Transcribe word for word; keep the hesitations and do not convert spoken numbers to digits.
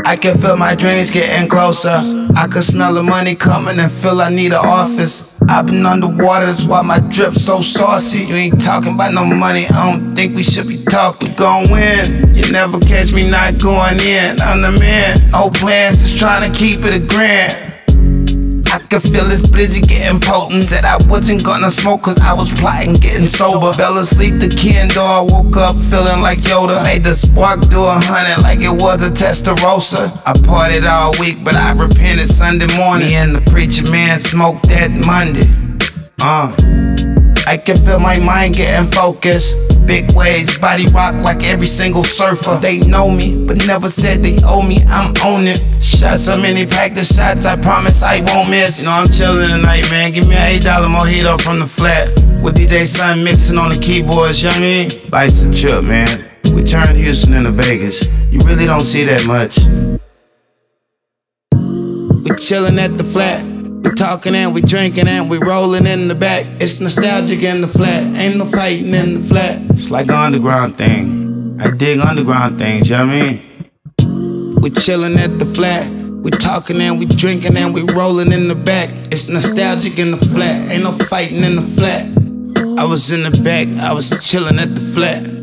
I can feel my dreams getting closer. I can smell the money coming and feel I need an office. I've been underwater, that's why my drip so saucy. You ain't talking about no money, I don't think we should be talking. Gon' win, you never catch me not going in. I'm the man, no plans, just trying to keep it a grand. I could feel this blizzy getting potent. Said I wasn't gonna smoke cause I was plotting getting sober. Fell asleep the Kindle, woke up feeling like Yoda. Made the spark do a hundred like it was a Testarossa. I partied all week but I repented Sunday morning. Me and the preacher man smoked that Monday. Uh, I can feel my mind getting focused. Big waves, body rock like every single surfer. They know me, but never said they owe me, I'm on it. Shot so many practice shots, I promise I won't miss. You know I'm chillin' tonight, man, give me an eight dollar mojito from the flat. With D J Sun mixing on the keyboards, you know what I mean? Life's a trip, man. We turned Houston into Vegas. You really don't see that much. We chillin' at the flat. We talking and we drinking and we rolling in the back. It's nostalgic in the flat, ain't no fighting in the flat. It's like an underground thing. I dig underground things, you know what I mean? We chillin' at the flat. We talking and we drinking and we rolling in the back. It's nostalgic in the flat, ain't no fighting in the flat. I was in the back, I was chillin' at the flat.